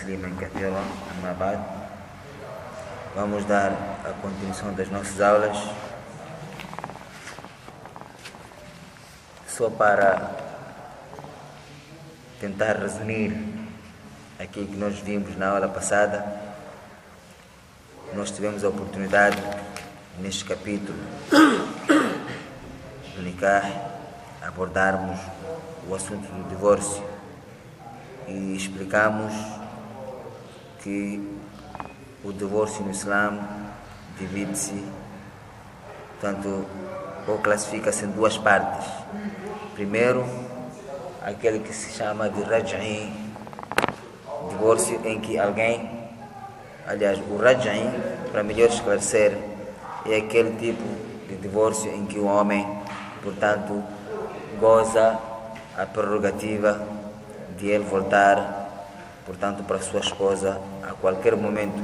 Sliman Kathira Amabad. Vamos dar a continuação das nossas aulas. Só para tentar resumir aquilo que nós vimos na aula passada, nós tivemos a oportunidade, neste capítulo do Nikah, abordarmos o assunto do divórcio e explicamos que o divórcio no Islã divide-se, portanto, ou classifica-se em duas partes. Primeiro, aquele que se chama de Raj'i, divórcio em que alguém, aliás, o Raj'i, para melhor esclarecer, é aquele tipo de divórcio em que o homem, portanto, goza a prerrogativa de ele voltar, portanto, para sua esposa a qualquer momento.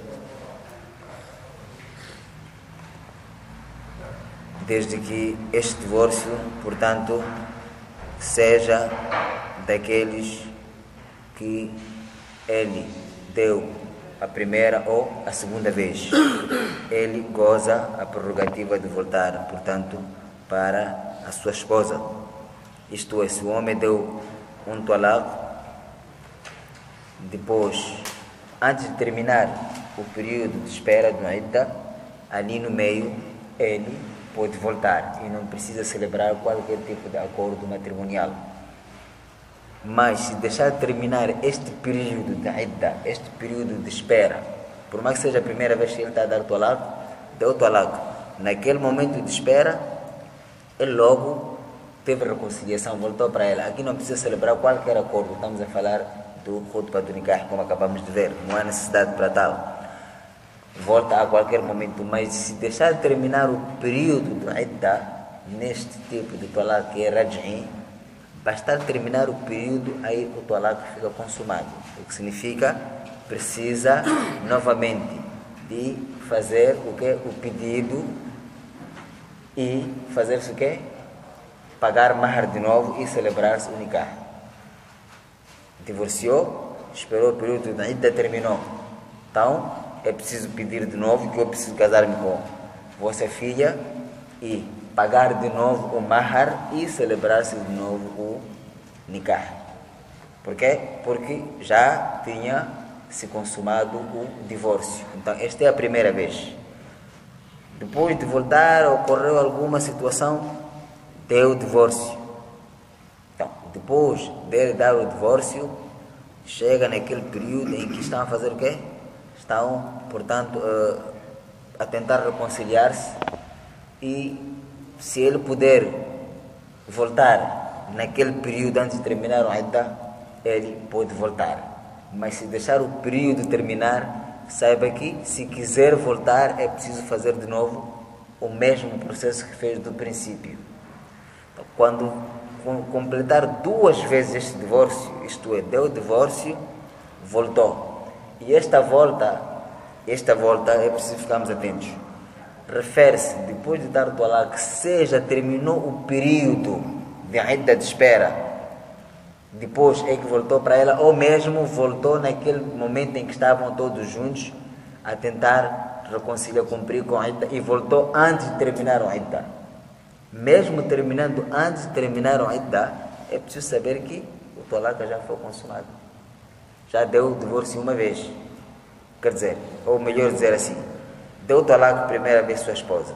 Desde que este divórcio, portanto, seja daqueles que ele deu a primeira ou a segunda vez. Ele goza a prerrogativa de voltar, portanto, para a sua esposa. Isto é, se o homem deu um talaq, depois, antes de terminar o período de espera do idda, ali no meio, ele pode voltar e não precisa celebrar qualquer tipo de acordo matrimonial. Mas se deixar terminar este período de idda, este período de espera, por mais que seja a primeira vez que ele está a dar talaq, deu talaq, naquele momento de espera, ele logo teve reconciliação, voltou para ela. Aqui não precisa celebrar qualquer acordo, estamos a falar do khutbah do nikah, como acabamos de ver, não há necessidade para tal. Volta a qualquer momento, mas se deixar terminar o período do idda, neste tipo de talaq que é raj'i, bastar terminar o período, aí o talaq fica consumado, o que significa precisa novamente de fazer o que? O pedido e fazer-se o que? Pagar mahar de novo e celebrar-se o nikah. Divorciou, esperou o período do idda, terminou. Então, é preciso pedir de novo que eu preciso casar-me com vossa filha e pagar de novo o mahar e celebrar-se de novo o nikah. Por quê? Porque já tinha se consumado o divórcio. Então, esta é a primeira vez. Depois de voltar, ocorreu alguma situação, deu o divórcio. Então, depois de dar o divórcio, chega naquele período em que estão a fazer o quê? Estão, portanto, a tentar reconciliar-se, e se ele puder voltar naquele período antes de terminar o idda, ele pode voltar. Mas se deixar o período terminar, saiba que se quiser voltar é preciso fazer de novo o mesmo processo que fez do princípio. Então, quando completar duas vezes este divórcio, isto é, deu o divórcio, voltou. E esta volta é preciso ficarmos atentos. Refere-se, depois de dar o talaq, seja terminou o período de idda de espera, depois é que voltou para ela, ou mesmo voltou naquele momento em que estavam todos juntos a tentar reconciliar, cumprir com a idda, e voltou antes de terminar o idda. Mesmo terminando antes de terminar o idda, é preciso saber que o talaq já foi consumado. Já deu o divórcio uma vez. Quer dizer, ou melhor dizer assim, deu o talaq a primeira vez sua esposa.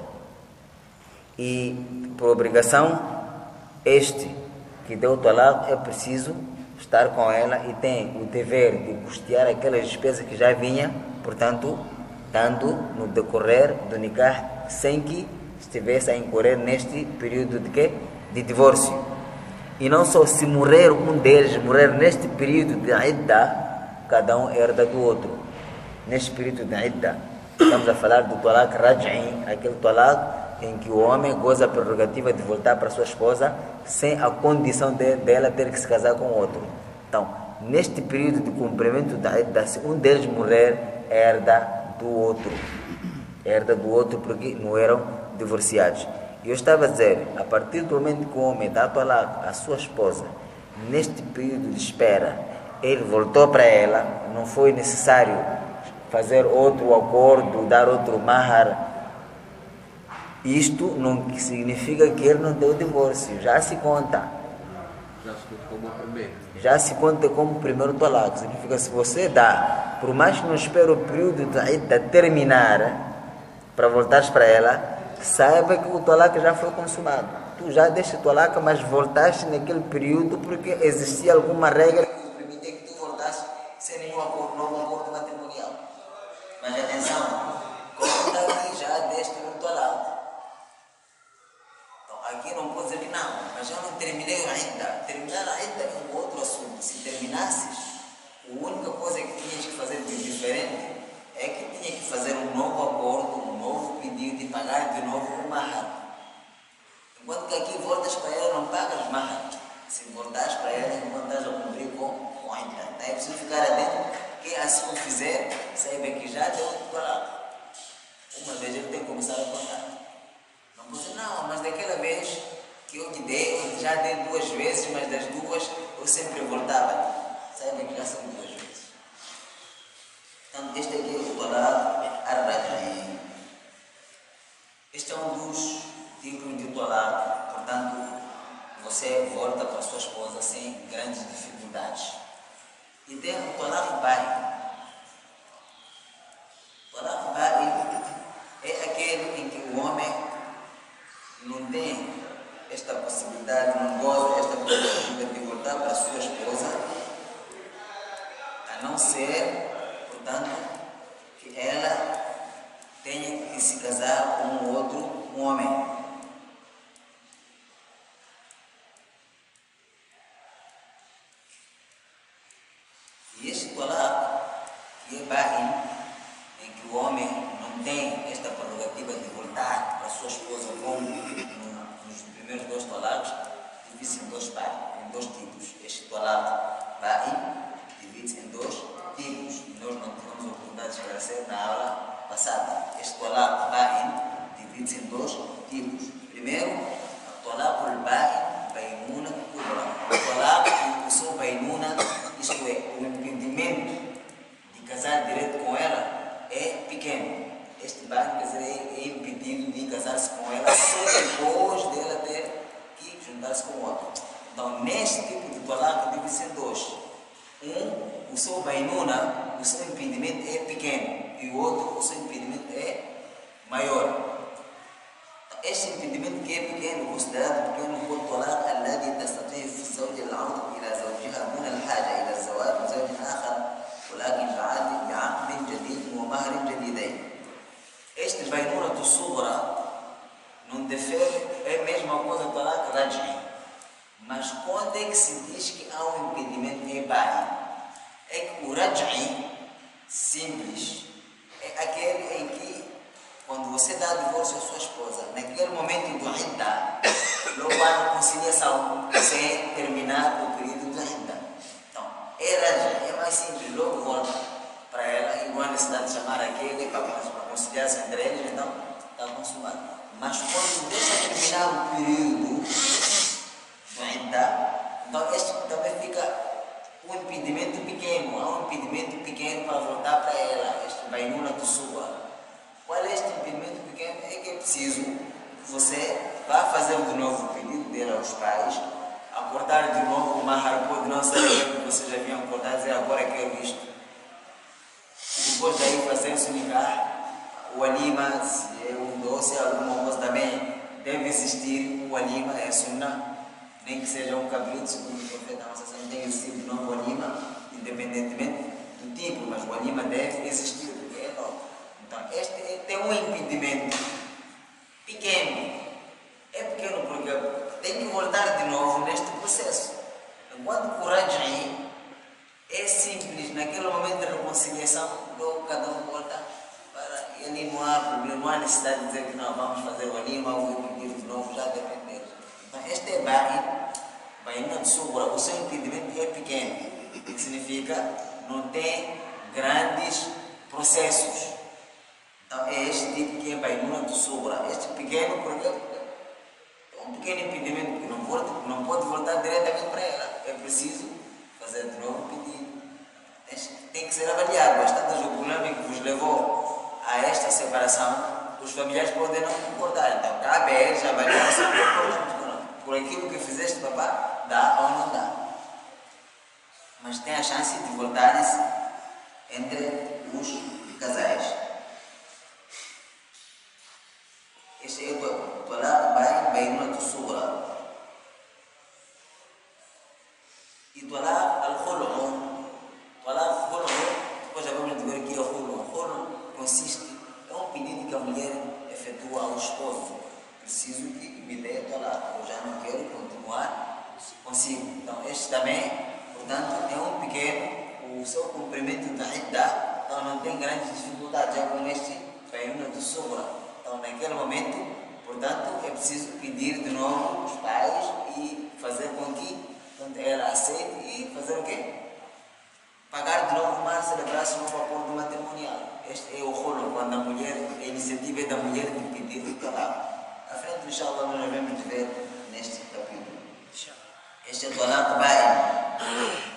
E, por obrigação, este que deu o talaq é preciso estar com ela e tem o dever de custear aquelas despesas que já vinha, portanto, dando no decorrer do nikah, sem que estivesse a incorrer neste período de quê? De divórcio. E não só se morrer um deles, morrer neste período de idda, cada um herda do outro. Neste período de idda, estamos a falar do talaq raj'i, aquele talaq em que o homem goza a prerrogativa de voltar para sua esposa sem a condição dela ter que se casar com outro. Então, neste período de cumprimento da idda, se um deles morrer, herda do outro. Herda do outro porque não eram divorciados. E eu estava a dizer, a partir do momento que o homem dá talaq à sua esposa, neste período de espera, ele voltou para ela, não foi necessário fazer outro acordo, dar outro mahar. Isto não significa que ele não deu o divórcio, já se conta. Já se conta como primeiro talaq. Significa, se você dá, por mais que não espere o período da idda terminar para voltares para ela, saiba que o talaq já foi consumado. Tu já deste o talaq, mas voltaste naquele período porque existia alguma regra que te permitia que tu voltasse sem nenhum acordo, novo acordo matrimonial. Mas atenção, conta que já deste o talaq. Então aqui não pode dizer que não, mas eu não terminei ainda. Terminar ainda é um outro assunto. Se terminasses, a única coisa que tinhas que fazer de diferente é que tinha que fazer um novo acordo, um novo pedido e pagar de novo o mahar. Enquanto que aqui voltas para ela, não pagas mahar. Se voltares para ela, enquanto estás a cumprir com a idda. É preciso ficar atento. Quem assim o fizer, saiba que já deu o talaq. Uma vez ele tem que começar a contar. Não pode dizer, não, mas daquela vez que eu te dei, eu já dei 2 vezes, mas das 2 eu sempre voltava. Saiba que já são 2 vezes. Então, este aqui é o talaq ar-raj'i. Este é um dos tipos de talaq. Portanto, você volta para a sua esposa sem grandes dificuldades. E tem o talaq ba'i. O talaq ba'i é aquele em que o homem não tem esta possibilidade, não goza esta possibilidade de voltar para a sua esposa, a não ser, portanto, que ela tenha que se casar com um outro homem. E este talaq, que é ba'in, em que o homem não tem esta prerrogativa de voltar para a sua esposa como nos primeiros 2 talaqs, divide-se em 2 partes, em 2 tipos. Este talaq ba'in divide-se em 2 tipos. E nós não tivemos a oportunidade de esclarecer na aula passada. Este talaq ba'in divide-se em 2 tipos. Primeiro, o talaq al-ba'in bainuna kubra. O talaq que usou bainuna, isto é, o impedimento de casar direto com ela é pequeno. Este ba'in, quer dizer, é impedido de casar-se com ela só depois dela ter que juntar-se com o outro. Então, neste tipo de talaq divide-se em 2. O seu bainuna, o seu impedimento é pequeno, e o outro, o seu impedimento é maior. Este impedimento que é pequeno, considerado pequeno, هو الطلاق الذي تستطيع في الزوج العودة إلى زوجها دون الحاجة إلى الزواج من زوج آخر ولكن بعقد جديد ومهر جديدين. Este bainuna do sugra não difere, é a mesma coisa do talaq raj'i. Mas quando é que se diz que há um impedimento em ba'in? É que o raj'i simples é aquele em que, quando você dá divórcio à sua esposa, naquele momento do idda, logo há conciliação sem terminar o período do idda. Então, é raj'i, é mais simples, logo volta para ela e não há necessidade de chamar aquele para conciliar-se entre eles, então está consumado. Mas quando deixa terminar o período do idda, então este também fica um impedimento pequeno, há um impedimento pequeno para voltar para ela, este bainuna do sugra. Qual é este impedimento pequeno? É que é preciso que você vá fazer de novo o pedido dele aos pais, acordar de novo o mahar, pode não ser aquilo que vocês já haviam acordado, dizer agora que é isto. Depois daí fazer-se o nikah, o walima, se é um doce, alguma coisa também deve existir. O walima é sunnah, nem que seja um cabrito, segundo o profeta, não tem que existir de novo o walima, independentemente do tipo, mas o walima deve existir, porque é novo. Então, este tem um impedimento pequeno. É pequeno porque tem que voltar de novo neste processo. Enquanto o raj'i é simples, naquele momento de reconciliação, logo cada um volta para. E ali não há problema, não há necessidade de dizer que não, vamos fazer o anima ou pedir de novo, já depende deles. Então, este é ba'in de sugra, o seu impedimento é pequeno, que significa não tem grandes processos. Então, é este tipo que é bainuna do sugra. Este pequeno, porque é um pequeno impedimento que não pode voltar diretamente para ela. É preciso fazer de novo o pedido. tem que ser avaliado. Bastante o problema que vos levou a esta separação, os familiares podem não concordar. Então, cabe a eles avaliar se concordam por aquilo que fizeste, papá, dá ou não dá. Mas tem a chance de voltarem-se entre os casais. Este é o Talaq Bainunat Sughra. E Talaq Al-Khulu. Talaq Al-Khulu, depois já vamos ver aqui o Khulu. O Khulu consiste, é um pedido que a mulher efetua ao esposo. Preciso que me dê Talaq, eu já não quero continuar consigo. Então este também, portanto, é um pequeno, o seu cumprimento da idda, então não tem grandes dificuldades, já com este Bainunat Sughra. Então, naquele momento, portanto, é preciso pedir de novo os pais e fazer com que ela aceite e fazer o quê? Pagar de novo o mar, celebrar-se um acordo matrimonial. Este é o rolo, quando a mulher, a iniciativa é da mulher de pedir o talaq. À frente, inshallah, nós devemos ver neste capítulo. Este é o talaq bain.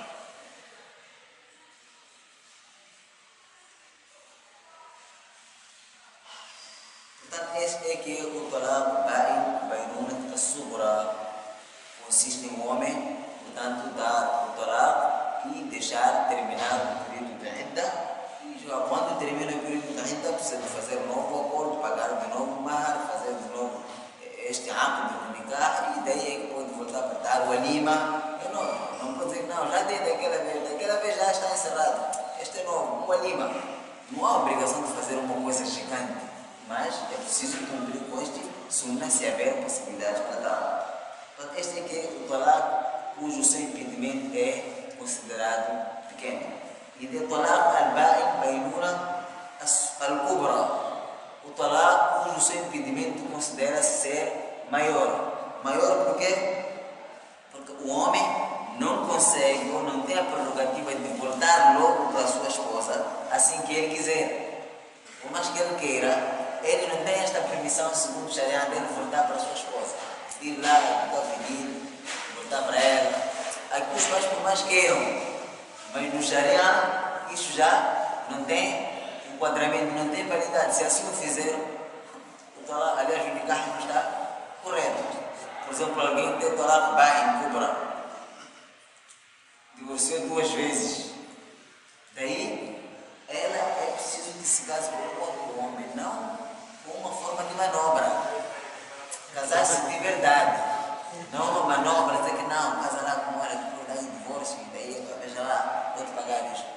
Este é que o Talaq Bainunat Sughra consiste em um homem, portanto, dar o Talaq e deixar terminar o período de idda. E já quando termina o período de idda, precisa de fazer um novo acordo, pagar de novo o mar, fazer de novo este aqd de nikah, e daí é que pode voltar para dar o walima. É novo, não pode dizer que não, já dei daquela vez já está encerrado. Este é novo, um walima. Não há obrigação de fazer uma coisa gigante, mas é preciso cumprir com este sunnah se houver possibilidade para dar. Portanto, este aqui é o talaq cujo seu impedimento é considerado pequeno. E de talaq al-ba'in bainuna al-kubra, o talaq cujo seu impedimento considera-se ser maior. Maior por quê? Porque o homem não consegue ou não tem a prerrogativa de voltar logo para a sua esposa assim que ele quiser. Por mais que ele queira, ele não tem esta permissão, segundo o Sharia, de voltar para a sua esposa. Ir lá, voltar a pedir, voltar para ela. Aqui os pais por mais queiram, mas no Sharia isso já não tem enquadramento, não tem validade. Se assim o fizeram, então, aliás, o nikah não está correto. Por exemplo, alguém tem talaq bain kubra, divorciou 2 vezes. Daí, ela é preciso que se case com outro homem, não com uma forma de manobra. Casar-se de verdade, não uma manobra, dizer que não, casa lá com ela, que vou dar em divórcio, e daí, veja lá, vou te pagar isso.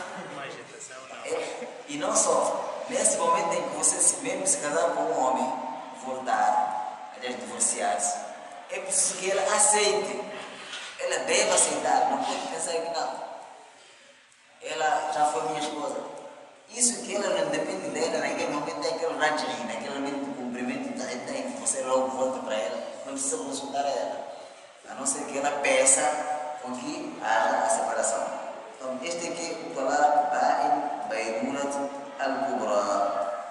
E não só, nesse momento em que você mesmo se casar com um homem, voltar, aliás, divorciar-se, é preciso que ela aceite. Ela deve aceitar, não pode pensar que não. Ela já foi minha esposa. Isso que ela não depende dela, naquele momento é aquele rajri, naquele momento do cumprimento da idda em que você logo volta para ela, não precisa consultar ela, a não ser que ela peça com que haja a separação. Então, este aqui é o talaq bainunat al-kubra.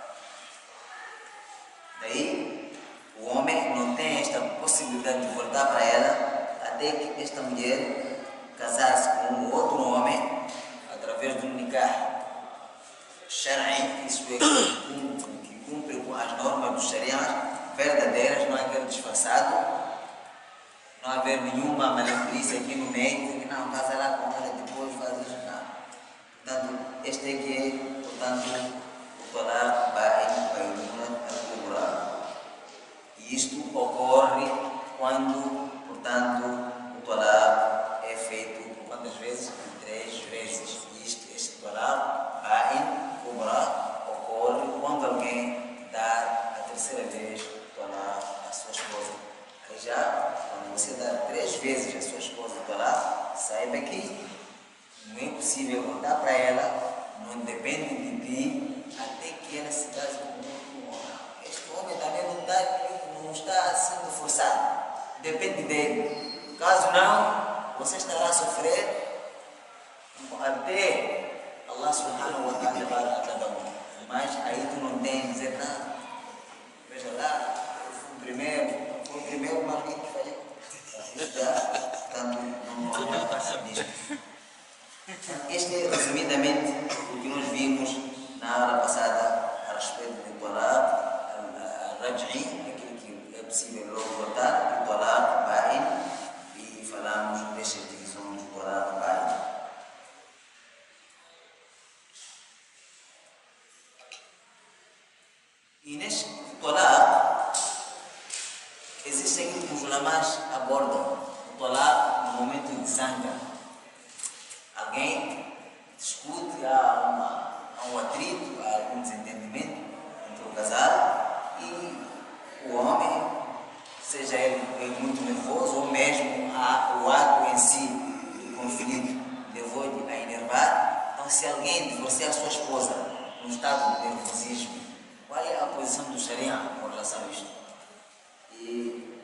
Daí, o homem não tem esta possibilidade de voltar para ela até que esta mulher casar-se com outro homem através do nikah Shar'i, isso é que cumpre com as normas do Sharia verdadeiras, não é aquele disfarçado, não haver nenhuma malembrice aqui no meio, que não, casa lá com ela depois faz isso, não. Portanto, este aqui é, portanto, o talaq bainunat al-kubra. E isto ocorre quando, portanto, o talaq é feito quantas vezes? 3 vezes. E este talaq bain-kubra ocorre quando alguém dá a terceira vez o talaq à sua esposa. Aí já, quando você dá 3 vezes à sua esposa o talaq, saiba que não é possível voltar para ela, não depende de ti, até que ela se case com outro homem. Este homem também não está sendo forçado, depende dele. Caso não, você estará a sofrer até Allah subhanahu wa ta'ala para cada um. Mas aí tu não tem que dizer nada. Veja lá, eu fui o primeiro, mas quem que falhou? Isso já, tanto não passa disto. Este é resumidamente o que nós vimos na aula passada a respeito do talaq, al-raj'i, aquilo que é possível logo voltar, o talaq ba'in, e falamos destas divisões do talaq ba'in. E neste talaq existe aquilo que os ulamás abordam, o talaq no momento de zanga. Alguém discute, há um atrito, há algum desentendimento entre o casal e o homem, seja ele muito nervoso ou mesmo o ato em si, o conflito, levou-lhe a enervar. Então, se alguém divorciar a sua esposa num estado de nervosismo, qual é a posição do Sharia com relação a isto? E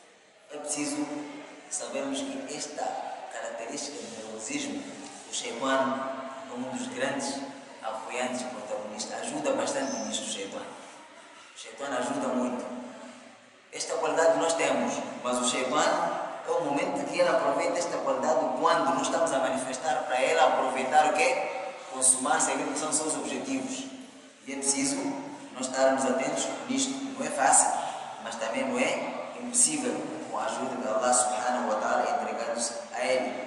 é preciso sabermos que esta característica de nervosismo, o Shaitan é um dos grandes apoiantes e protagonistas, ajuda bastante nisto o Shaitan. O Shaitan ajuda muito. Esta qualidade nós temos, mas o Shaitan é o momento que ele aproveita esta qualidade quando nós estamos a manifestar para ele aproveitar o quê? Consumar-se aquilo que são os seus objetivos. E é preciso nós estarmos atentos nisto. Não é fácil, mas também não é impossível, com a ajuda de Allah subhanahu wa ta'ala, entregados a ele.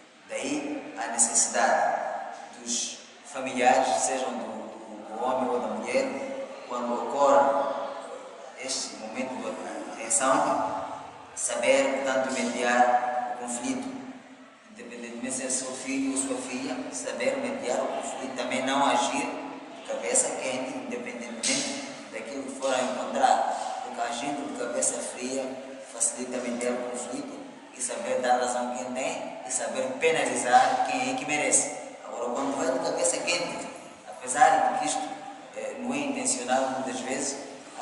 Daí a necessidade dos familiares, sejam do homem ou da mulher, quando ocorre este momento de tensão, saber, portanto, mediar o conflito, independentemente se é seu filho ou sua filha, saber mediar o conflito, também não agir de cabeça quente, independentemente daquilo que for a encontrar, porque agindo de cabeça fria facilita mediar o conflito e saber dar razão a quem tem e saber penalizar quem é que merece. Agora, quando vai de cabeça quente, apesar de que isto não é intencional muitas vezes,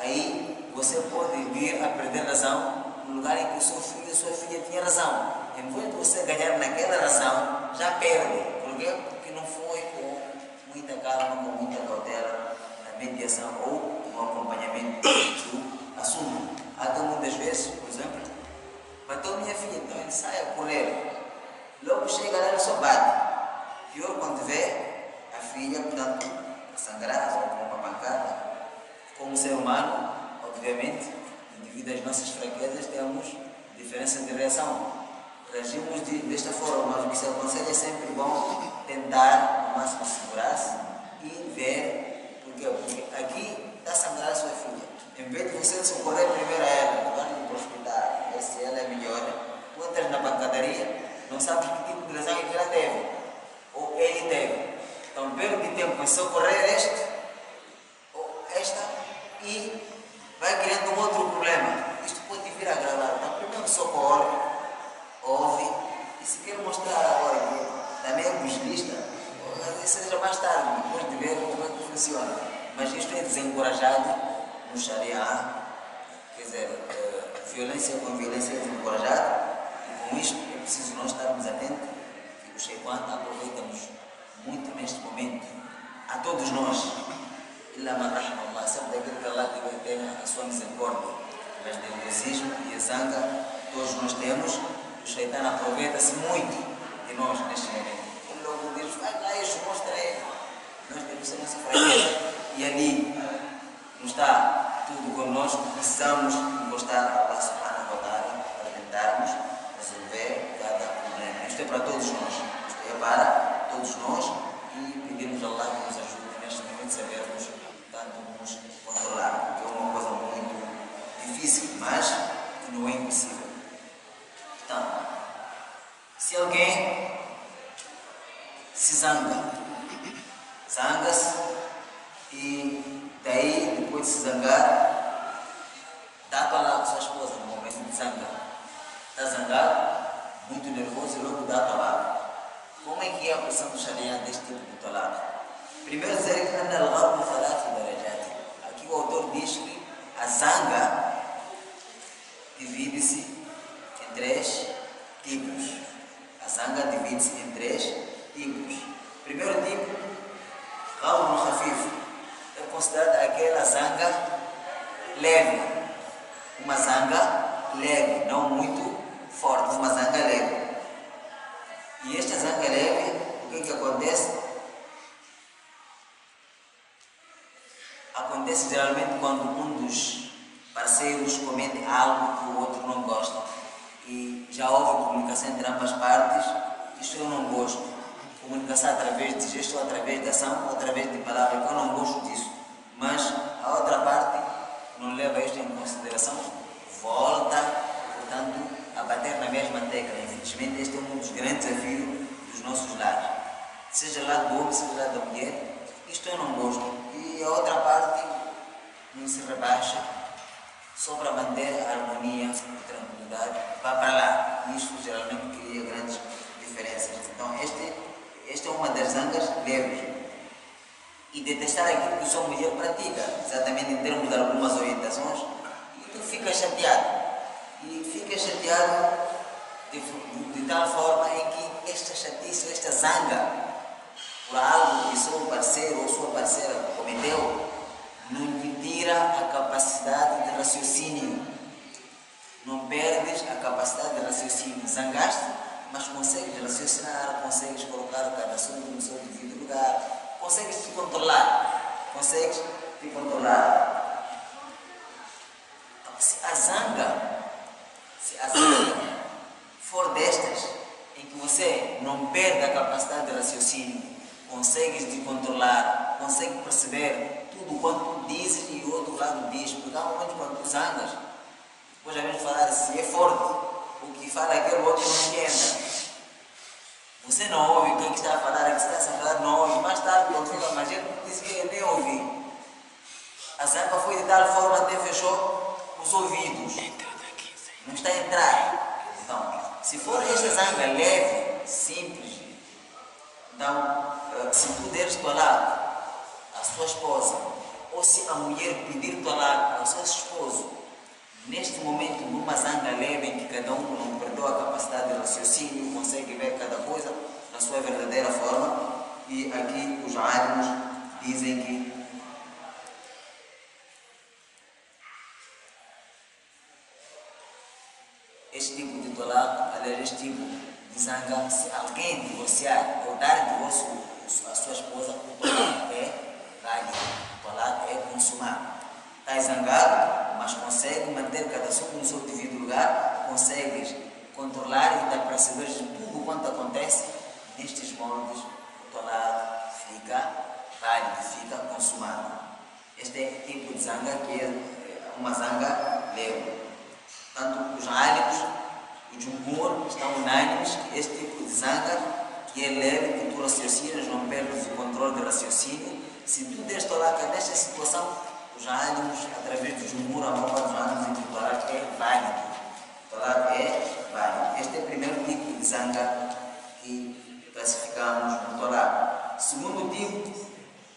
aí você pode vir a perder razão no lugar em que o seu filho ou sua filha tinha razão. Em vez de você ganhar naquela razão, já perde. Por quê? Porque não foi com muita calma, com muita cautela na mediação ou no acompanhamento do assunto. Até muitas vezes, por exemplo, bateu minha filha, então ele sai a correr. Logo chega lá, ele só bate. Pior quando vê a filha, portanto, sangrada ou com uma pancada. Como ser humano, obviamente, devido às nossas fraquezas, temos diferença de reação. Reagimos desta forma, mas o que se aconselha é sempre bom tentar, ao máximo, segurar-se e ver, porque aqui está a sangrar a sua filha. Em vez de você socorrer primeiro a ela, levar-lhe para o hospital, ver se ela é melhor, tu entras na pancadaria, não sabes que tipo de lesão é que ela teve, ou ele teve. Então, perde tempo em socorrer este ou esta e vai criando um outro problema. Isto pode vir a agravar. Então, primeiro socorre, ouve, e se quer mostrar agora que também é pugilista, seja mais tarde, depois de ver como é que funciona. Mas isto é desencorajado no Sharia, quer dizer, violência com violência é desencorajado, e com isto é preciso nós estarmos atentos que o Shaitan aproveita-nos muito neste momento, a todos nós. Illa man rahimahullah, sabe daquilo que Allah tem a sua misericórdia, mas o nervosismo e a zanga todos nós temos. O Shaitan aproveita-se muito de nós neste momento. Ele logo diz, vai lá e mostra ele. Nós temos a nossa fraqueza e ali não está tudo conosco, precisamos encostar a Allah subhanahu wa ta'ala para tentarmos resolver cada problema. Isto é para todos nós, isto é para todos nós e pedirmos a Allah que nos ajude neste momento, sabermos tanto nos controlar, porque é uma coisa muito difícil, mas que não é impossível. Então, se alguém se zanga-se e daí, depois de se zangar, dá para a sua esposa no momento de zangar. Está zangado, muito nervoso e logo dá para. Como é que é a posição do Sharia deste tipo de talaq? Primeiro dizer que aqui o autor diz que a zanga divide-se em 3 tipos. A zanga divide-se em 3 tipos. Primeiro tipo, Ghadbun Khafif, é considerada aquela zanga leve. Uma zanga leve, não muito forte, uma zanga leve. E esta zanga leve, o que que acontece? Acontece geralmente quando um dos parceiros comete algo que o outro não gosta. E já houve comunicação entre ambas partes. Isto eu não gosto. Comunicação através de gesto, através de ação, através de palavras, eu não gosto disso. Mas a outra parte não leva isto em consideração, volta, portanto, a bater na mesma tecla. Infelizmente, este é um dos grandes desafios dos nossos lares. Seja lá do homem, seja lá da mulher, isto eu não gosto. E a outra parte não se rebaixa, só para manter a harmonia e tranquilidade, vai para lá. Isto geralmente cria grandes diferenças. Então, esta é uma das zangas leves. E detestar aquilo que sua mulher pratica, exatamente em termos de algumas orientações, e tu ficas chateado. E ficas chateado de tal forma em que esta chatice, esta zanga, por algo que seu parceiro ou sua parceira cometeu, não lhe tira a capacidade de raciocínio. Não perdes a capacidade de raciocínio. Zangaste, mas consegues raciocinar, consegues colocar cada assunto no seu devido lugar. Consegues te controlar. Consegues te controlar. Então, se a zanga for destas, em que você não perde a capacidade de raciocínio, consegues te controlar, consegues perceber tudo quanto tu dizes e o outro lado diz, porque há momentos quando tu zangas, depois já vamos falar se é forte, o que fala aquele outro não entenda. Você não ouve quem está a falar, quem está a falar não ouve. Mais tarde, quando fica mais gente, diz que nem ouvi. A zanga foi de tal forma até fechou os ouvidos. Não está a entrar. Então, se for esta zanga leve, simples, então, se tu deres talak à sua esposa, ou se a mulher pedir talak ao seu esposo, neste momento, numa zanga leve em que cada um não perdeu a capacidade de raciocínio, consegue ver cada coisa na sua verdadeira forma, e aqui os álimos dizem que este tipo de talak, aliás, este tipo de zanga, se alguém divorciar ou dar divórcio à sua esposa, o talak é válido, o talak é consumado. Está zangado, mas consegue manter cada assunto no seu devido lugar, consegues controlar e dar para saber tudo quanto acontece nestes moldes, o talak fica válido, fica consumado. Este é o tipo de zanga que é uma zanga leve. Portanto, os álimos, os jumhur estão unânimes que este tipo de zanga, que é leve, que tu raciocinas, não perdes o controle de raciocínio. Se tu des talak nesta situação, os ânimos, através do jumhur, a maior parte dos ânimos entre o talak é válido. O talak é válido. Este é o primeiro tipo de zanga que classificamos no talak. Segundo tipo,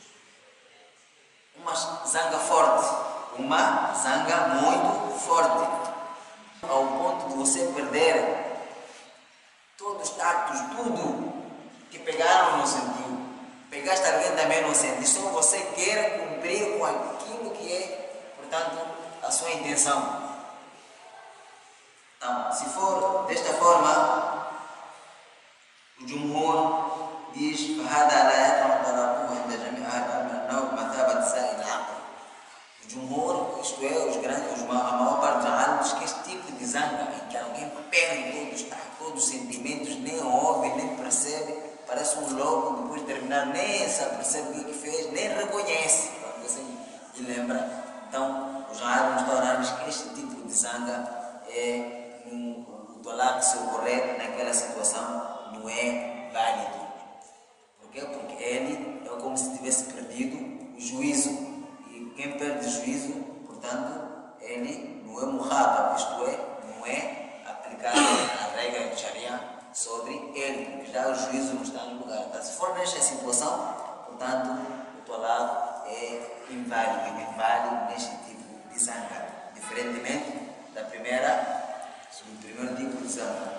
uma zanga forte. Uma zanga muito forte. Ao ponto de você perder todos os tactos, tudo que pegaram não sentiu. Pegaste alguém também não sentiu. Só você quer cumprir com aquilo que é, portanto, a sua intenção. Então, se for desta forma, o Jumhur diz فهذا لا يقع طلاقه عند جميع أهل العلم أنه بمثابة سائل العقل. O Jumhur, isto é, a maior parte dos alunos, que este tipo de zanga em que alguém perde todos os sentimentos, nem ouve, nem percebe, parece um louco, depois de terminar, nem sabe, percebe o que fez, nem reconhece, quando você lhe lembra. Então, os alunos tornaram que este tipo de zanga é o talak, se ocorrer naquela situação, não é válido. Por quê? Porque ele é como se tivesse perdido o juízo. E quem perde o juízo, portanto, ele não é muhadab, isto é, não é aplicado a regra de Sharia sobre ele, porque já o juízo não está no lugar. Então, se for nesta situação, portanto, o talak é inválido neste tipo de zanga, diferentemente do primeiro tipo de zanga.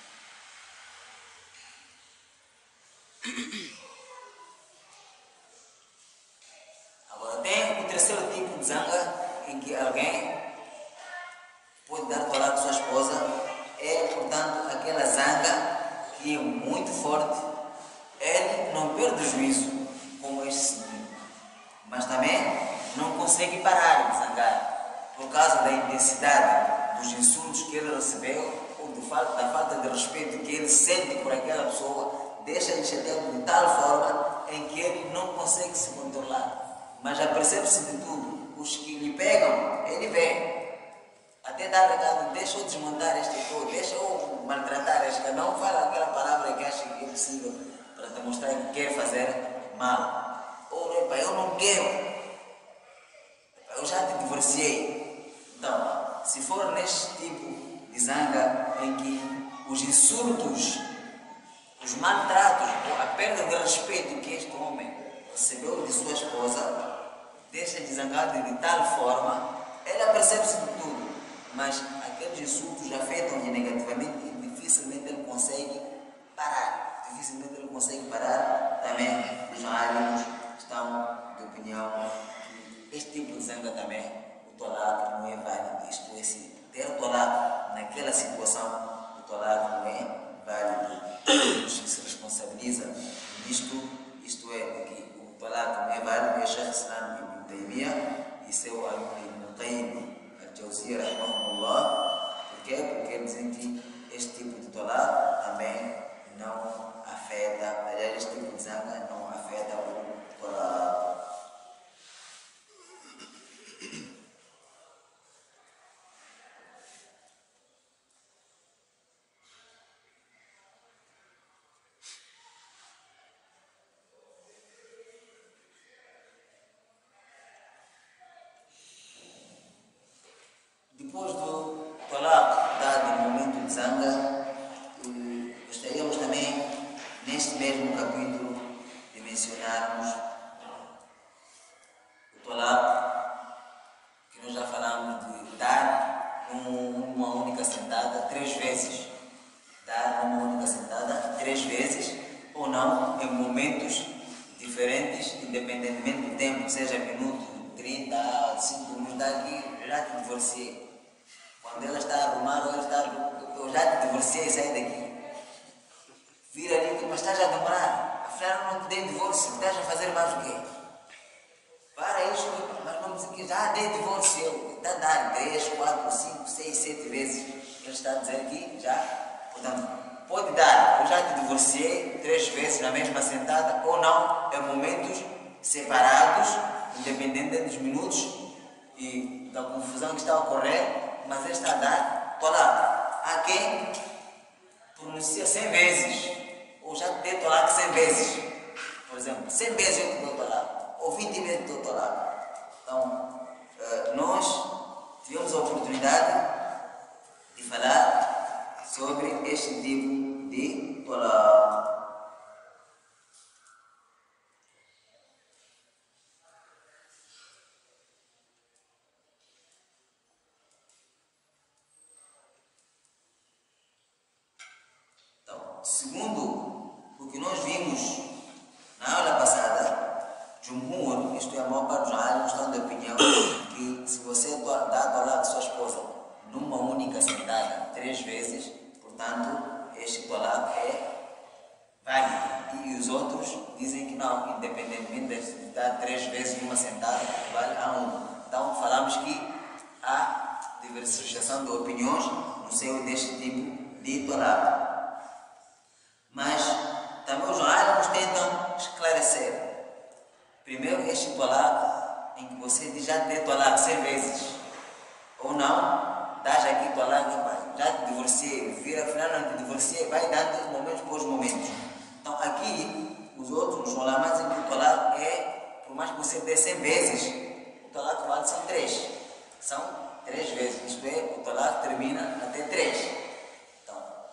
Agora tem o terceiro tipo de zanga em que alguém pode dar talak à sua esposa, é, portanto, aquela zanga que é muito forte. Ele poder do juízo, como este segundo, mas também não consegue parar de zangar por causa da intensidade dos insultos que ele recebeu ou da falta de respeito que ele sente por aquela pessoa, deixa-lhe chateado de tal forma em que ele não consegue se controlar. Mas apercebe-se de tudo. Os que lhe pegam, ele vê. Até dar recado, deixa eu desmontar este todo, deixa eu maltratar este. Cada um fala aquela palavra que acha que é possível para te mostrar que quer fazer mal. Ou eu não quero. Eu já te divorciei. Então, se for neste tipo de zanga em que os insultos, os maltratos, a perda de respeito que este homem recebeu de sua esposa, deixa de zangar de tal forma, ela percebe-se de tudo, mas aqueles insultos afetam-lhe negativamente e dificilmente ele consegue parar. Também os árbitros estão de opinião que este tipo de zanga também, o talaq não é válido. Isto é, se ter talaq naquela situação, o talaq não é válido. Se responsabiliza disto, isto é, que o talaq não é válido, é Shaykh Islam Ibn Taymiyyah e seu aluno Ibn Qayyim al-Jawziyya rahimahullah. Por quê? Porque dizem que este tipo de talaq também não afeta, aliás, este tipo de zanga não afeta o talaq. Depois do talaq dado no momento de zanga, gostaríamos também, neste mesmo capítulo, de mencionarmos o talaq, que nós já falamos de dar numa única sentada 3 vezes. Dar numa única sentada 3 vezes, ou não, em momentos diferentes, independentemente do tempo, seja minuto, 30, 5 minutos, daqui já te divorciei. Quando ela está a arrumar, ou ela está a arrumar, eu já te divorciei, sai daqui. Vira ali, mas estás a demorar. Afinal, não te dei divórcio, estás a fazer mais o quê? Para isso, mas não dizer que já dei divórcio. Eu. Está a dar 3, 4, 5, 6, 7 vezes. Ele está a dizer que já, portanto, pode dar. Eu já te divorciei 3 vezes na mesma sentada, ou não, em momentos separados, independente dos minutos e da confusão que está a ocorrer. Mas ele está a dar talaq. Há quem pronuncia 100 vezes, ou já te dei talaq 100 vezes. Por exemplo, 100 vezes eu te dou talaq, ou 20 vezes te dou talaq. Então, nós tivemos a oportunidade de falar sobre este tipo de talaq. Segundo o que nós vimos na aula passada, Jumhur, isto é, a maior parte dos álims, estão de opinião que se você dá talaq à sua esposa numa única sentada 3 vezes, portanto, este talaq é válido. E os outros dizem que não, independentemente de dar 3 vezes numa sentada, vale a um. Então, falamos que há diversificação de opiniões no seio deste tipo de talaq. Mas também os álims tentam esclarecer. Primeiro, este talaq em que você diz já te dei talaq 100 vezes, ou não, dás aqui talaq, já te divorciei, vira afinal não te divorciei, vai dando momentos por momentos. Então aqui, os outros, os ulamas dizem que o talaq é, por mais que você dê 100 vezes, o talaq vale são 3. São 3 vezes, isto é, o talaq termina até 3. Então,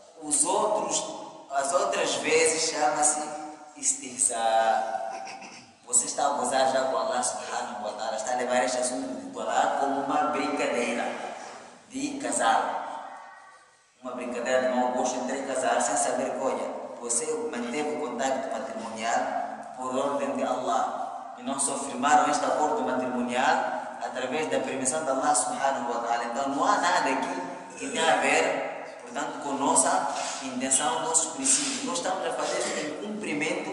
as outras vezes chama-se istihza. Você está a gozar já com Allah subhanahu wa ta'ala, está a levar este assunto de talaq como uma brincadeira de casal. Uma brincadeira de mau gosto entre casar sem saber que, olha, você manteve o contacto matrimonial por ordem de Allah. E não só firmaram este acordo matrimonial através da permissão de Allah subhanahu wa ta'ala. Então não há nada aqui que tenha a ver, portanto, com nossa intenção, nossos princípios. Nós estamos a fazer em cumprimento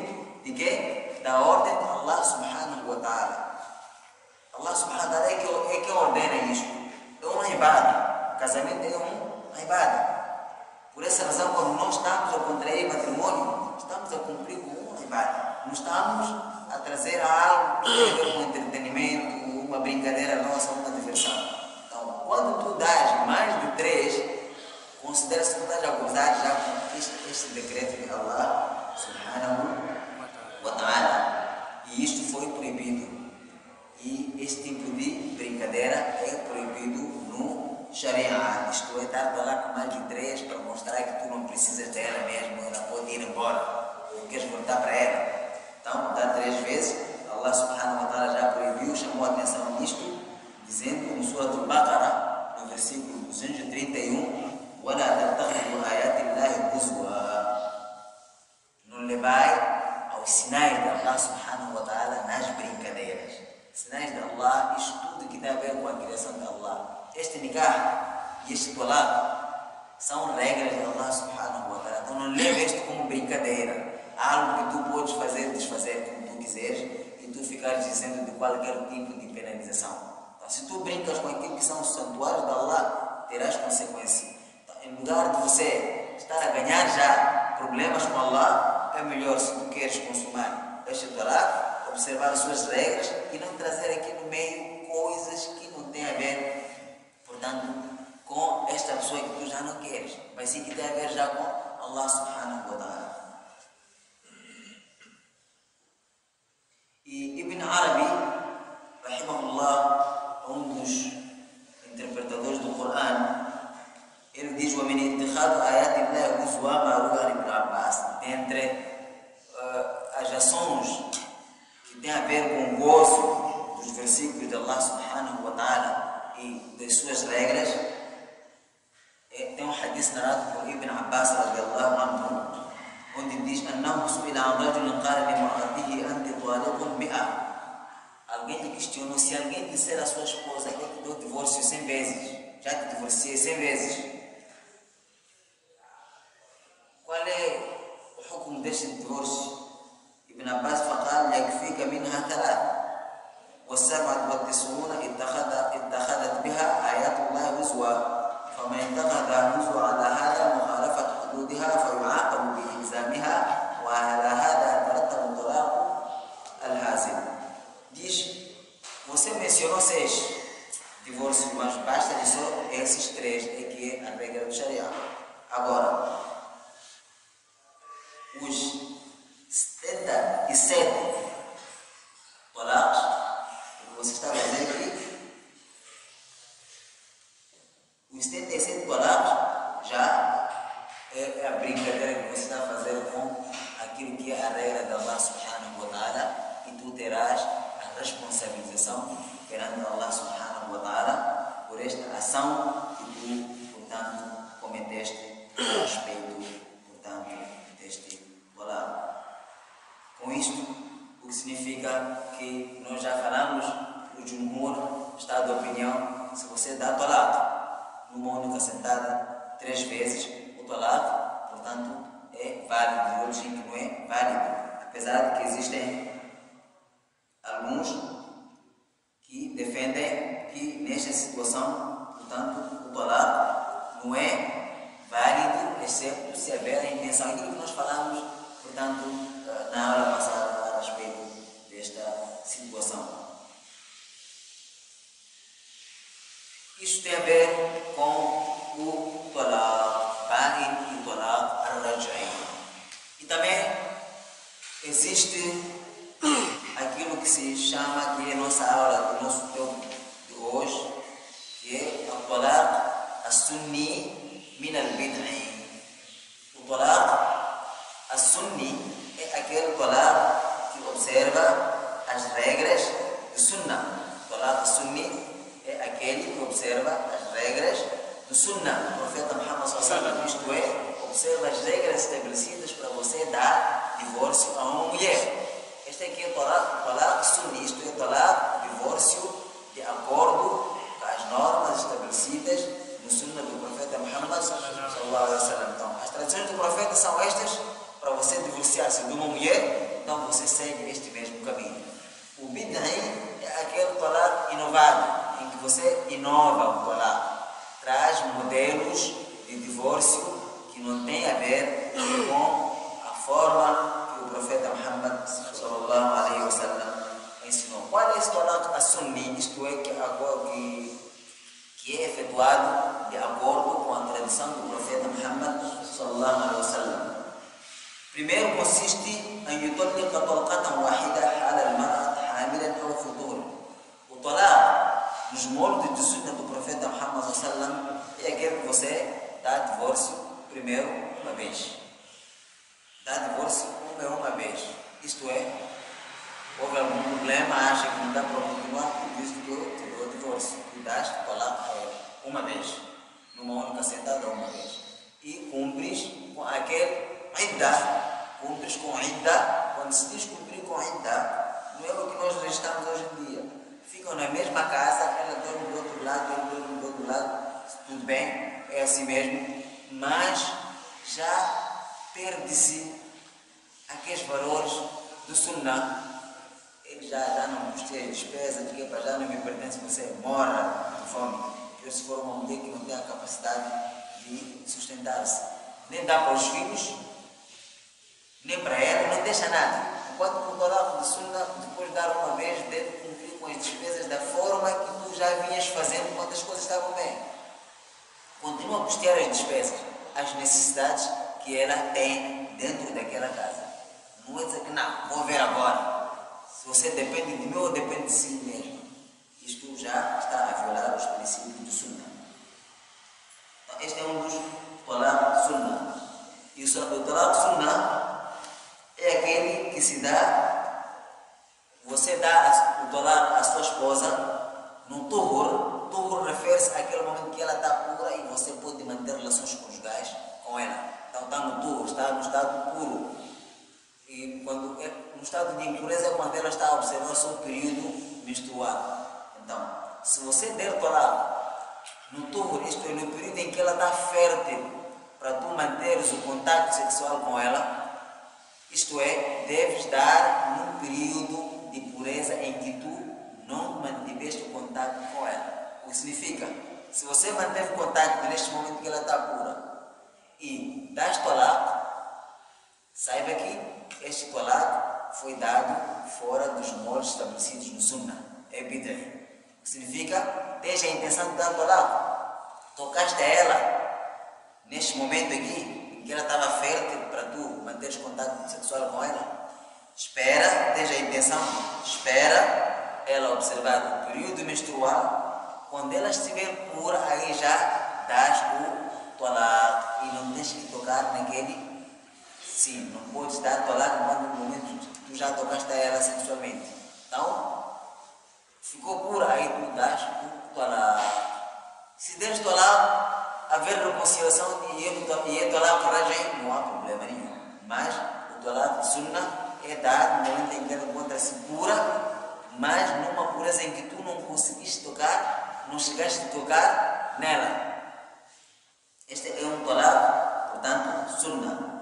de quê? Da ordem de Allah subhanahu wa ta'ala. Allah subhanahu wa ta'ala é que ordena isto. É uma ibada. Casamento é uma ibada. Por essa razão, quando nós estamos a contrair matrimônio, estamos a cumprir com uma ibada. Não estamos a trazer algo que tem a ver com entretenimento, uma brincadeira nossa, uma diversão. Então, quando tu dás mais de 3, considera-se que tu estás a gozar já com este decreto de Allah subhanahu wa ta'ala. E isto foi proibido. E este tipo de brincadeira é proibido no Sharia. Isto é, estar lá com mais de 3 para mostrar que tu não precisas dela mesmo, ela pode ir embora, não queres voltar para ela. Então, dá 3 vezes. Allah subhanahu wa ta'ala já proibiu, chamou a atenção nisto, dizendo no Surah Al-Baqarah, no versículo 231, وَلَا تَتَّخِذُوا آيَاتِ اللَّهِ هُزُوًا. Não levai aos sinais de Allah subhanahu wa ta'ala nas brincadeiras. Sinais de Allah, isto tudo que tem a ver com a criação de Allah. Este nikah e este talaq são regras de Allah subhanahu wa ta'ala. Então não leve isto como brincadeira. Algo que tu podes fazer e desfazer como tu quiseres e tu ficares dizendo de qualquer tipo de penalização. Então, se tu brincas com aquilo que são os santuários de Allah, terás consequência. Então, em lugar de você estar a ganhar já problemas com Allah, é melhor, se tu queres consumar este talaq, observar as suas regras e não trazer aqui no meio coisas que não têm a ver, portanto, com esta pessoa que tu já não queres, mas sim que tem a ver já com Allah subhanahu wa ta'ala. E Ibn Arabi, rahimahullah, um dos interpretadores do Coran, ele diz: وَمِنْ اتِّخَاذُ آيَاتِ اللَّهِ هُزُوًا مَا رُوِيَ Ibn Abbas. Entre as ações que têm a ver com o gozo dos versículos de Allah subhanahu wa ta'ala e das suas regras, tem um hadith narrado por Ibn Abbas radiyallahu anhu, onde diz: أنه سئل عن رجل قال لامرأته أنت طالق 100. Alguém lhe questionou: se alguém disser à sua esposa que te deu divórcio 100 vezes, já te divorciei 100 vezes, qual é o hukum deste divórcio? Ibn Abbas فقال: يكفيك منها 3 و97 اتخذت بها آيات الله هزوا فمن اتخذ هزوا على هذا مخالفة حدودها فيعاقب بإلزامها وعلى هذا يترتب الطلاق الحاصل. Diz: você mencionou 6 divórcios, mas basta de só esses 3, é que é a regra do Sharia. Agora, os 77 talaqs que você está fazendo aqui, os 77 talaqs já é a brincadeira que você está fazendo com aquilo que é a regra de Allah subhanahu wa ta'ala, e tu terás a responsabilização perante Allah subhanahu wa ta'ala por esta ação que tu, portanto, cometeste a respeito, portanto, deste talaq. Com isto, o que significa que nós já falamos, o Jumhur está de opinião: se você dá talaq numa única sentada 3 vezes, o talaq, portanto, é válido. E outros que não é válido, apesar de que existem alguns que defendem que nesta situação, portanto, o talaq não é válido, exceto se houver a intenção. Aquilo que nós falamos, portanto, na aula passada a respeito desta situação. Isto tem a ver com o talaq ba'in e o talaq ar-raj'i. E também existe aquilo que se chama, que é a nossa aula do nosso tópico de hoje, que é o talaq as-sunni min al-bid'i. O talaq as-sunni é aquele talaq que observa as regras do sunnah. O talaq as-sunni é aquele que observa as regras do sunnah. O profeta Muhammad sallallahu alaihi wasallam, isto é, observa as regras estabelecidas para você dar divórcio a uma mulher. Este aqui é o talaq sunni, isto é o talaq, divórcio de acordo com as normas estabelecidas no sunnah do profeta Muhammad sallallahu alaihi wasallam. Então, as tradições do profeta são estas: para você divorciar-se de uma mulher, então você segue este mesmo caminho. O bid'ah é aquele talaq inovado, em que você inova o talaq, traz modelos de divórcio que não tem a ver com a forma que o profeta Muhammad sallallahu alaihi wasallam ensinou. Qual é esse talaq as-sunni? Isto é, que é efetuado de acordo com a tradição do profeta Muhammad sallallahu alaihi wasallam. Primeiro consiste em yutalliqa talqatan wahida ala al-mar'at hamilan aw futur. O talaq nos moldes de sunna do profeta Muhammad sallallahu alaihi wasallam é aquele que você dá divórcio primeiro uma vez. Dá divórcio uma vez. Isto é, houve algum problema, acha que não dá para continuar, por isso que eu te dou divórcio. E dás talaq uma vez, numa única sentada uma vez. E cumpres com aquele idda, cumpres com idda. Quando se diz cumprir com idda, não é o que nós registramos hoje em dia. Ficam na mesma casa, ela dorme do outro lado, ele dorme do outro lado, tudo bem, é assim mesmo, mas já perde-se aqueles valores do sunnah. Ele já não custeia despesas, porque já não me pertence, você mora de fome. Eu, se for uma mulher que não tem a capacidade de sustentar-se, nem dá para os filhos, nem para ela, não deixa nada. Enquanto que o talaq de sunnah, depois de dar uma vez, deve cumprir com as despesas da forma que tu já vinhas fazendo quando as coisas estavam bem. Continua a custear as despesas, as necessidades que ela tem dentro daquela casa. Não é dizer que não, vou ver agora. Se você depende de mim ou depende de si mesmo, isto já está a violar os princípios do sunnah. Então, este é um dos talaq sunnah. E o talaq sunnah é aquele que se dá, você dá o talaq à sua esposa no tuhur. Tuhur refere-se àquele momento que ela está pura e você pode manter relações conjugais com ela. Então está no tuhur, está no estado puro. E quando é no estado de impureza é quando ela está a observar o seu período menstrual. Então, se você der talaq no tuhur, isto é, no período em que ela está fértil, para tu manteres o contato sexual com ela, isto é, deves dar num período de pureza em que tu não mantiveste o contato com ela. O que significa, se você manteve o contato neste momento que ela está pura e das talaq, saiba que este talaq foi dado fora dos moldes estabelecidos no sunnah. É bid'ah. O que significa, desde a intenção de dar talaq, tocaste a ela neste momento aqui, em que ela estava fértil para tu manteres contato sexual com ela, espera, desde a intenção, espera ela observar o período menstrual. Quando ela estiver pura, aí já dás o talaq e não tens que tocar naquele. Sim, não podes dar talaq no momento que tu já tocaste a ela sexualmente. Então, ficou pura, aí tu dás o talaq. Se deres talaq, haver reconciliação e é talaq raj'i, não há problema nenhum. Mas o talaq de sunnah é dado no momento em que ela encontra-se pura, mas numa pureza em que tu não conseguiste tocar, não chegaste a tocar nela. Este é um talaq, portanto, sunnah.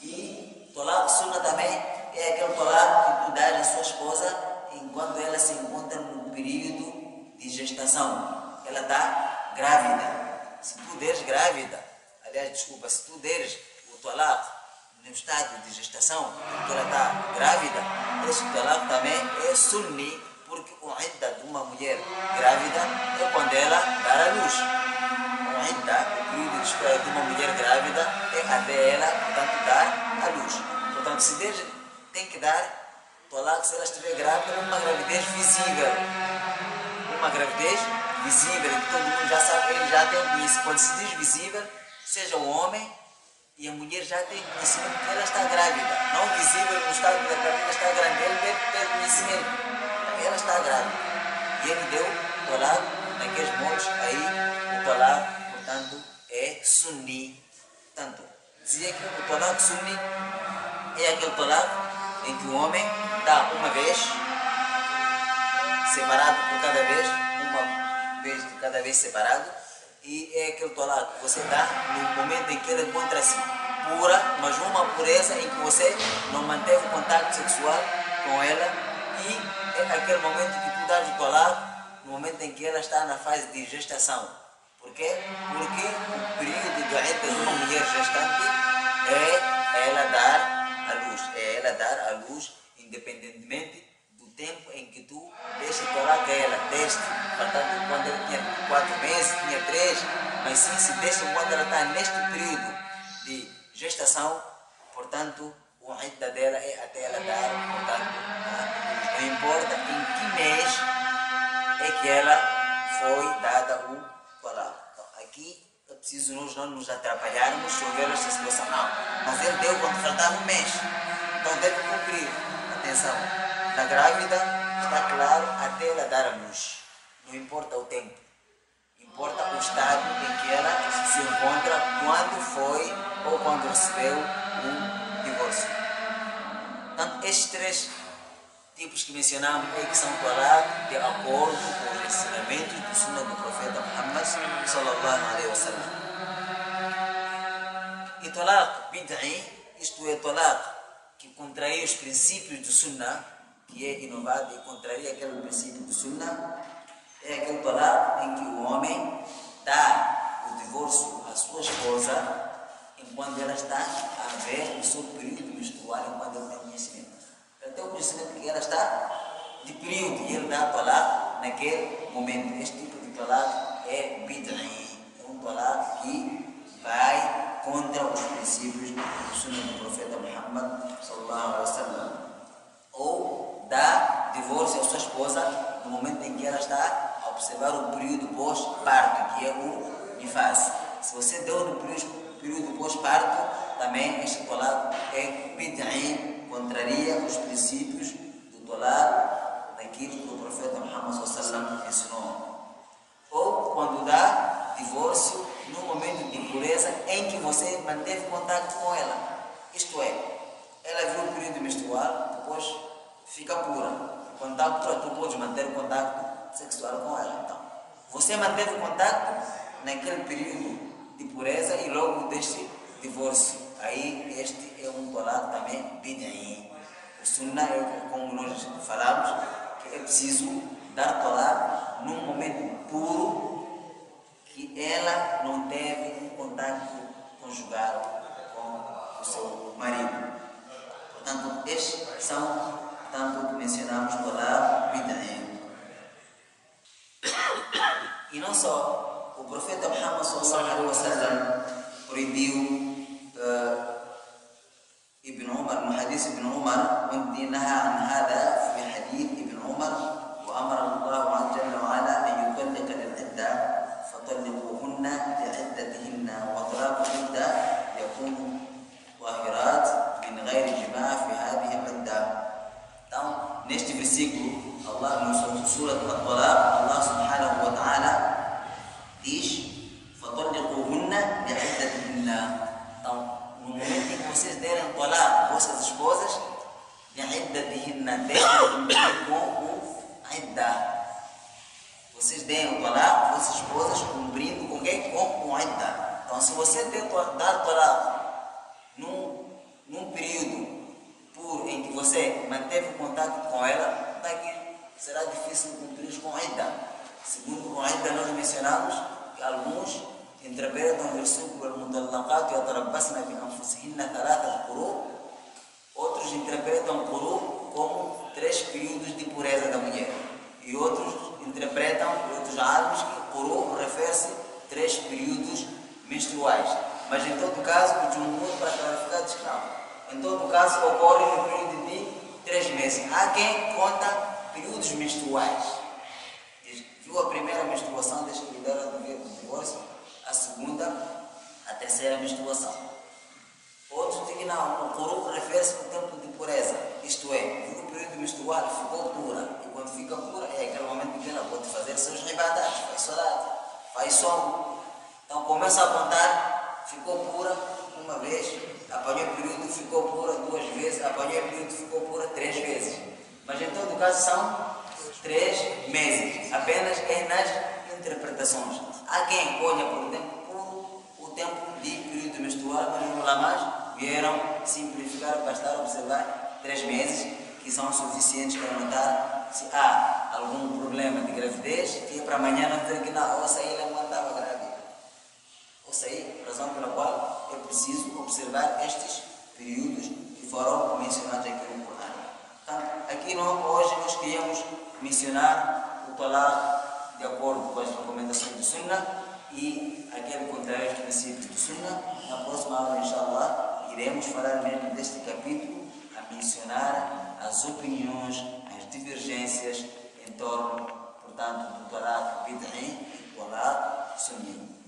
E talaq sunnah também é aquele talaq que tu dás à sua esposa enquanto ela se encontra no período de gestação. Ela está grávida. Se tu deres grávida, aliás, desculpa, se tu deres o talaq no estado de gestação, porque ela está grávida, esse talaq também é sunni, porque o idda de uma mulher grávida é quando ela dá a luz. O idda, o período de espera de uma mulher grávida, é até ela, portanto, dar a luz. Portanto, se deres, tem que dar talaq se ela estiver grávida, uma gravidez visível. Uma gravidez visível, que todo mundo já sabe, ele já tem conhecimento. Quando se diz visível, seja o homem e a mulher já tem conhecimento que ela está grávida. Não visível no estado da gravidez, está grávida, ele deve ter conhecimento. Ela está grávida. E ele deu o talaq naqueles moldes, aí o talaq, portanto, é sunni. Portanto, dizia que o talaq sunni é aquele talaq em que o homem dá uma vez, separado por cada vez, uma vez de cada vez separado, e é aquele talaq que você dá no momento em que ele encontra-se pura, mas uma pureza em que você não manteve contato sexual com ela e é aquele momento que tu dás o talaq, no momento em que ela está na fase de gestação. Por quê? Porque o período da idda de uma mulher gestante é ela dar a luz, independentemente do tempo em que tu deste talaq a ela, deste, portanto, quando ela tinha 4 meses, tinha 3, mas sim, se deste quando ela está neste período de gestação, portanto, o idda dela é até ela dar, portanto, não importa em que mês é que ela foi dada o talaq. Então, aqui é preciso nós não nos atrapalharmos se houver esta situação. Não, mas ele deu quando faltava um mês, então deve cumprir. Atenção, na grávida está claro até ela dar a luz, não importa o tempo, importa o estado em que ela se encontra quando foi ou quando recebeu o divórcio. Portanto, estes 3 tipos que mencionamos é que são talaq de acordo com os ensinamentos do Sunnah do Profeta Muhammad sallallahu alaihi wasallam. E talaq bid'i, isto é, talaq que contraria os princípios do Sunnah, que é inovado e contraria aquele princípio do Sunnah, é aquele talaq em que o homem dá o divórcio à sua esposa enquanto ela está a ver o seu período menstrual, enquanto ele tem conhecimento. Até o conhecimento que ela está de período e ele dá talaq naquele momento. Este tipo de talaq é bid'i, é um talaq que vai contra os princípios do Sunnah do Profeta Muhammad sallallahu alaihi wasallam. Ou dá divórcio à sua esposa no momento em que ela está a observar o período pós-parto, que é o nifas. Se você deu no período pós-parto, também este talaq é bid'i, contraria os princípios do talaq daquilo que o Profeta Muhammad sallallahu alaihi wasallam ensinou. Ou quando dá divórcio no momento de impureza em que você manteve contato com ela. Isto é, ela viu o período menstrual, depois fica pura. Quando está pura, tu podes manter o contato sexual com ela. Então, você manteve o contato naquele período de pureza e logo deste divórcio. Aí este é um talaq também bid'i. O Sunnah é, como nós falamos, que é preciso dar talaq num momento puro que ela não teve um contato conjugal com o seu marido. Portanto, estes são, tanto que mencionamos, talaq bid'i. E não só, o Profeta Muhammad sallallahu alaihi wasallam proibiu ابن عمر من حديث ابن عمر وانت نهى عن هذا في حديث ابن عمر وامر الله عز جل وعلا ان يطلق للعده فطلقوهن لعدتهن وطلاق العده يكون ظاهرات من غير جماع في هذه العده. Então, neste versículo, Allah, na sura At-Talaq, Allah subhanahu wa ta'ala diz: فطلقوهن لعدتهن. Então, no momento em que vocês derem talaq vossas esposas, desde cumprir com o idda. Vocês deem o talaq vossas esposas cumprindo com quem? Com o idda. Então, se você dar talaq num período em que você manteve contato com ela, daqui será difícil cumprir com o idda. Segundo o idda, nós mencionamos que alguns interpretam o versículo al-mutallaqat yatarabbasna bi anfusihinna thalatha quru'. Outros interpretam quru' como 3 períodos de pureza da mulher. E outros interpretam, outros árabes, que quru' refere-se 3 períodos menstruais. Mas em todo caso, o jumhur, para clarificar, diz que não. Em todo caso, ocorre no período de 3 meses. Há quem conta períodos menstruais. Viu a primeira menstruação, deixa eu lidar do divórcio, a segunda, a terceira menstruação. Outros dizem que não, o quru' refere-se ao tempo de pureza. Isto é, viu o período menstrual, ficou pura. E quando fica pura, é aquele momento em que ela pode fazer seus ibadat, faz salat, faz som. Então começa a contar, ficou pura uma vez, apanhou o período, ficou pura 2 vezes, apanhou o período, ficou pura 3 vezes. Mas em todo caso são 3 meses, apenas é nas interpretações. Há quem olha por o tempo puro, o tempo de período menstrual, mas os ulama's vieram simplificar, bastar observar 3 meses, que são suficientes para notar se há algum problema de gravidez, que é para amanhã não dizer que não, ou sair ela não estava grávida. Ou sair, razão pela qual é preciso observar estes períodos que foram mencionados aqui no Corão. Então, aqui hoje nós queríamos mencionar o talaq de acordo com as recomendações do Sunnah e aquele contrário dos princípios do Sunnah. Na próxima aula, inshallah, iremos falar mesmo deste capítulo, a mencionar as opiniões, as divergências em torno, portanto, do talaq bid'i e do talaq sunni.